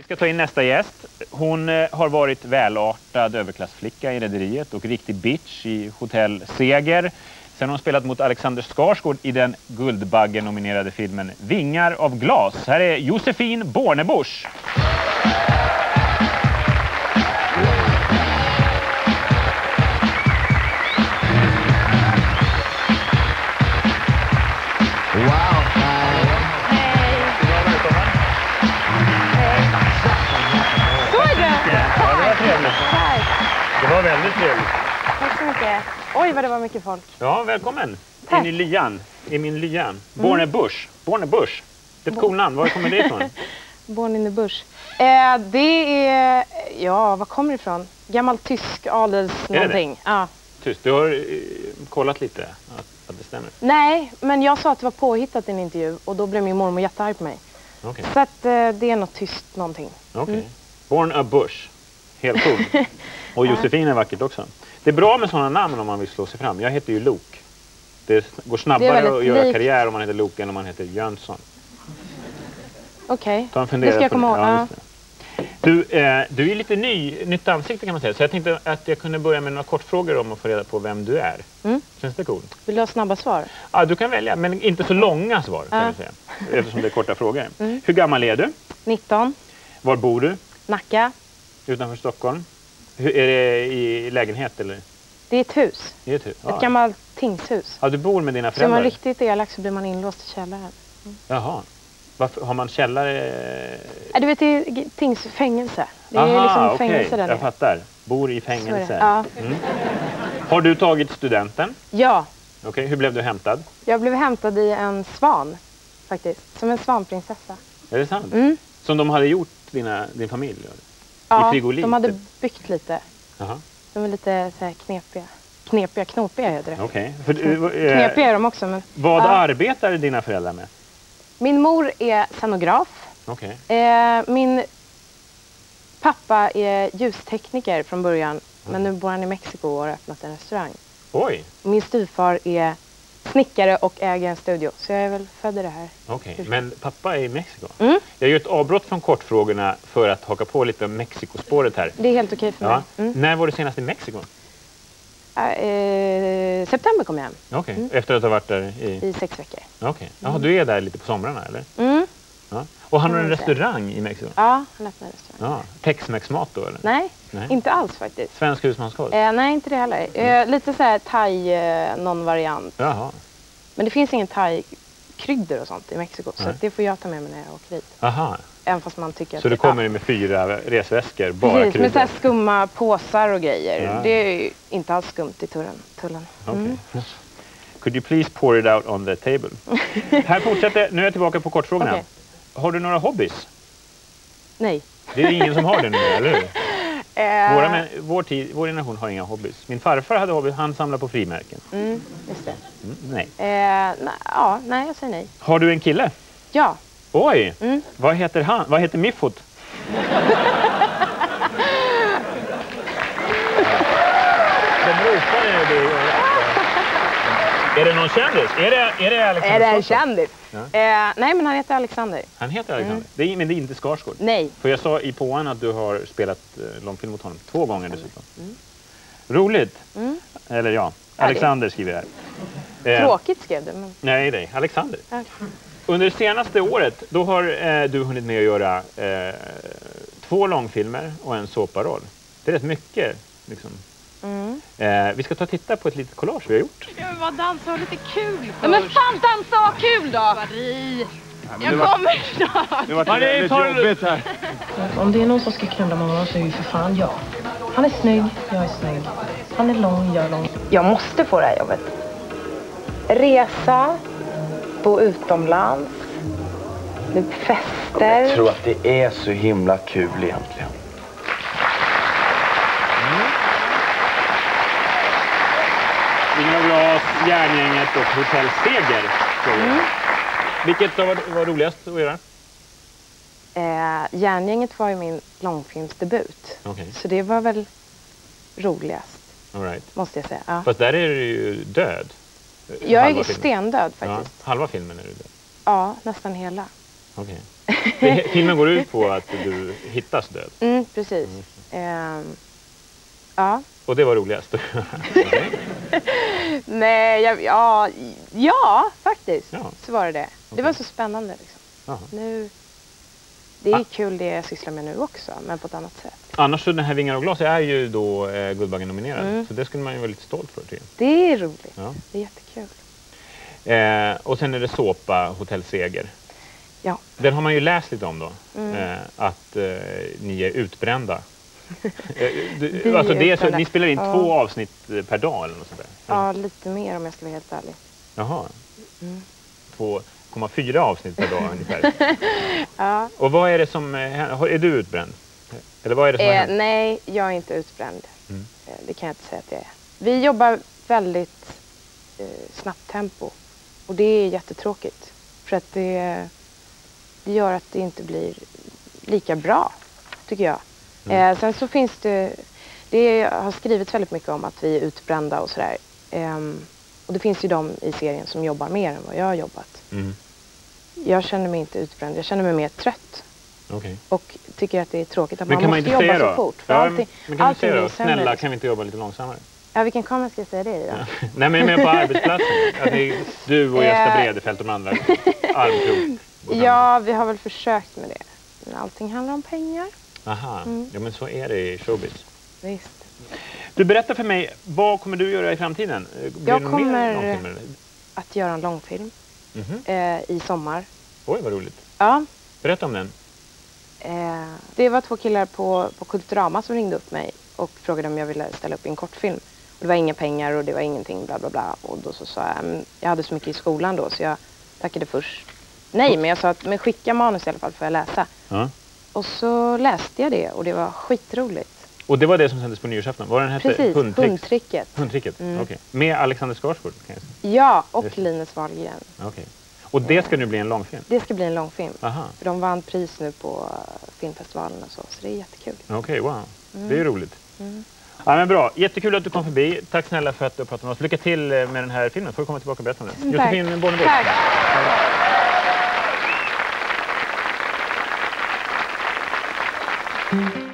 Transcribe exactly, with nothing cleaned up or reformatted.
ska ta in nästa gäst. Hon eh, har varit välartad överklassflicka i Rederiet och riktig bitch i Hotell Seger. Sen har hon spelat mot Alexander Skarsgård i den Guldbaggen-nominerade filmen Vingar av glas. Här är Josefin Bornebusch. Det var väldigt trevligt. Tack så mycket. Oj, vad det var mycket folk. Ja, välkommen. Tack. In i lyan. I min lya. Mm. Bornebusch. Bornebusch. Det är ett cool namn. Var kommer det ifrån? Born in the bush. Eh, det är... Ja, var kommer det ifrån? Gammal tysk adels någonting. Det? Ja. Tyst. Du har eh, kollat lite att, att det stämmer. Nej, men jag sa att det var påhittat i en intervju. Och då blev min mormor jättearg på mig. Okay. Så att eh, det är något tyst någonting. Okej. Okay. Mm. Born a bush. Helt cool. Och Josefin är vackert också. Det är bra med sådana namn om man vill slå sig fram. Jag heter ju Lok. Det går snabbare att göra likt. Karriär om man heter Lok än om man heter Jönsson. Okej, okay. det ska jag komma ihåg. Ja, du, eh, du är lite ny, nytt ansikte kan man säga. Så jag tänkte att jag kunde börja med några kortfrågor om att få reda på vem du är. Mm. Känns det cool? Vill du ha snabba svar? Ja, du kan välja. Men inte så långa svar kan ja. jag säga. Eftersom det är korta frågor. Mm. Hur gammal är du? nitton. Var bor du? Nacka. Utanför Stockholm. Hur, är det i lägenhet eller? Det är ett hus. Det är ett hus. Ett Ja. gammalt tingshus. Ja, du bor med dina Så föräldrar? är man riktigt elak så blir man inlåst i källaren. Mm. Jaha. Varför, har man källare? Ja, du vet, det är tingsfängelse. Det är Aha, liksom fängelse okay. där. Jag fattar. Bor i fängelse. Ja. Mm. Har du tagit studenten? Ja. Okej, okay. Hur blev du hämtad? Jag blev hämtad i en svan, faktiskt. Som en svanprinsessa. Är det sant? Mm. Som de hade gjort dina, din familj? Ja, I frigolit? de hade byggt lite. Aha. De är lite så här knepiga. Knepiga, knopiga heter det. Okej. Okay. Äh, knepiga är de också. Men, vad ja. arbetar dina föräldrar med? Min mor är scenograf. Okej. Okay. Eh, min pappa är ljustekniker från början. Mm. Men nu bor han i Mexiko och har öppnat en restaurang. Oj. Min styvfar är snickare och äger en studio. Så jag är väl född i det här. Okej, okay. Men pappa är i Mexiko. Mm. Jag gör ett avbrott från kortfrågorna för att haka på lite om Mexikospåret här. Det är helt okej för ja. mig. Mm. När var du senast i Mexiko? Uh, september kom jag hem. Okej, okay. mm. Efter att ha varit där i... I sex veckor. Okej, okay. Jaha, mm. du är där lite på somrarna eller? Mm. Ja. Och han har en mm. restaurang i Mexiko? Ja, han öppnar en restaurang. Ja. Tex-Mex-mat då eller? Nej, nej, inte alls faktiskt. Svensk husmanskost? Uh, nej, inte det heller. Uh, lite så här thai, uh, någon variant. Jaha. Men det finns ingen thai-kryddor och sånt i Mexiko. Nej. Så det får jag ta med mig när jag åker dit. Aha. Även fast man tycker så att du kommer ja. med fyra resväskor, bara precis, kryddor? Med så här skumma påsar och grejer. Ja. Det är ju inte alls skumt i tullen. tullen. Mm. Okay. Could you please pour it out on the table? Här fortsätter, nu är jag tillbaka på kortfrågorna. Okay. Har du några hobbies? Nej. Det är ingen som har det nu, eller hur? Uh, Våra män, vår, tid, vår generation har inga hobbies. Min farfar hade hobby, han samlar på frimärken. Mm, just det. Mm, nej. Uh, na, ja, nej, jag säger nej. Har du en kille? Ja. Oj, mm. vad heter han? Vad heter Miffot? Är det någon kändis? Är det, är det Alexander? Är det en kändis? Ja. Eh, nej, men han heter Alexander. Han heter Alexander? Mm. Det är, men det är inte Skarsgård? Nej. För jag sa i påan att du har spelat eh, långfilm mot honom. Två gånger dessutom. Mm. Roligt. Mm. Eller ja, Alexander ja, skriver här. Eh, Tråkigt skrev du. Men... Nej, nej, Alexander. Okay. Under det senaste året, då har eh, du hunnit med att göra eh, två långfilmer och en såparoll. Det är rätt mycket, liksom. Mm. Eh, vi ska ta och titta på ett litet collage vi har gjort. Jag vill bara dansa och lite kul först. Ja, men fan dansa och kul då! Marie, jag var... kommer snart. Det var väldigt jobbigt här. Om det är någon som ska knulla med honom så är det för fan jag. Han är snygg, jag är snygg. Han är lång, jag är lång. Jag måste få det här jobbet. Resa, bo utomlands, fester. Jag tror att det är så himla kul egentligen. Vingar av glas, Järngänget och Hotell Seger. Mm. Vilket var, var roligast att göra? Eh, Järngänget var ju min långfilmsdebut. Okay. Så det var väl roligast. All right. Måste jag säga. Ja. Fast där är du ju död. Jag är stendöd faktiskt. Ja, halva filmen är du död. Ja, nästan hela. Okej. Okay. Filmen går ut på att du hittas död. Mm, precis. Mm. Um, ja. Och det var roligast. Okay. Nej, jag, ja, ja, faktiskt. Ja. Så var det det. Okay. Det var så spännande liksom. Nu, det är ah. kul det jag sysslar med nu också, men på ett annat sätt. Annars så den här Vingar och glas är ju då eh, Guldbaggen nominerad. Mm. Så det skulle man ju vara lite stolt för. Tycker jag. Det är roligt. Ja. Det är jättekul. Eh, och sen är det såpa Hotell Seger. Ja. Den har man ju läst lite om då. Mm. Eh, att eh, ni är utbrända. du, alltså det är så, ni spelar in ja. två avsnitt per dag eller något sånt där? Ja, lite mer om jag ska vara helt ärlig. Jaha. Mm. två komma fyra avsnitt per dag ungefär. Ja. Och vad är det som... Är du utbränd? Eller vad är det som eh, nej, jag är inte utbränd. Mm. Eh, det kan jag inte säga att jag är. Vi jobbar väldigt eh, snabbt tempo. Och det är jättetråkigt. För att det, det gör att det inte blir lika bra, tycker jag. Mm. Eh, sen så finns det... Det har skrivits väldigt mycket om att vi är utbrända och sådär. Eh, och det finns ju de i serien som jobbar mer än vad jag har jobbat. Mm. Jag känner mig inte utbränd. Jag känner mig mer trött. Okay. Och tycker att det är tråkigt att men man kan måste man jobba säga så fort. För ja, allting, men kan allting säga då? Snälla, kan vi inte jobba lite långsammare? Ja, vilken kamera ska jag säga det i då? Ja. Nej, men jag menar på arbetsplatsen. Att det, du och Gösta Bredefält och de andra armkrok. Ja, vi har väl försökt med det. Men allting handlar om pengar. Aha, mm. Ja men så är det i showbiz. Visst. Du, berättar för mig, vad kommer du göra i framtiden? Blir jag kommer att göra en långfilm mm-hmm. eh, i sommar. Oj, vad roligt. Ja. Berätta om den. Eh, det var två killar på, på Kulturama som ringde upp mig och frågade om jag ville ställa upp i en kortfilm. Och det var inga pengar och det var ingenting bla bla bla. Och då så sa jag, jag hade så mycket i skolan då så jag tackade först. Nej, men jag sa att men skicka manus i alla fall för att läsa. Ja. Och så läste jag det och det var skitroligt. Och det var det som sändes på nyårsafton? Var den hette Precis, Hundtrick? Hundtricket. Hundtricket, mm. okej. Okay. Med Alexander Skarsgård kan jag säga. Ja, och Just. Linus Wahlgren. Okej. Okay. Och det ska nu bli en långfilm? Det ska bli en långfilm. Aha. För de vann pris nu på filmfestivalen och så, så det är jättekul. Okej, okay, wow. Mm. Det är roligt. Mm. Ja, men bra. Jättekul att du kom förbi. Tack snälla för att du pratade med oss. Lycka till med den här filmen. Får du komma tillbaka och berätta om det. Josefin Bornebusch. Tack. Tack.